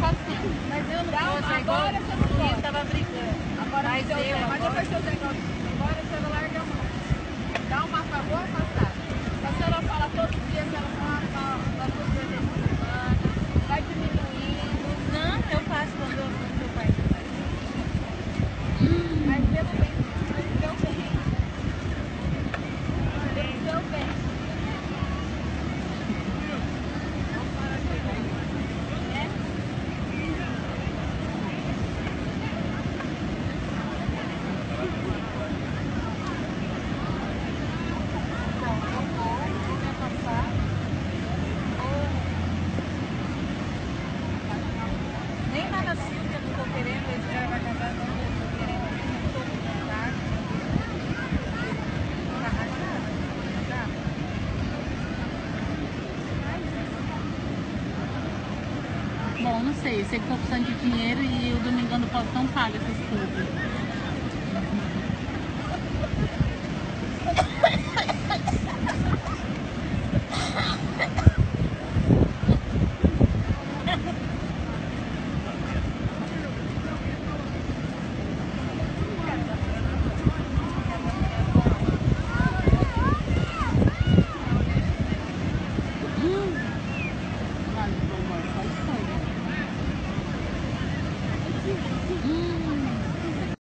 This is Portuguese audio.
assim. Mas eu não posso, agora você não pode. Eu tava brigando. Agora mas depois que eu tenho agora você vai largar a mão. Dá uma favor afastada. Se a senhora fala todos os dias, ela fala duas vezes por semana, vai diminuindo. Não, eu faço quando meu pai faz. Mas pelo bem, pelo seu bem. Pelo seu bem. Nem lá na Silvia não estou querendo, esse cara vai casar, não estou querendo, não estou com vontade. Tá rachado, tá? Bom, não sei, eu sei que estou precisando de dinheiro e o Domingão do Faustão paga essas coisas.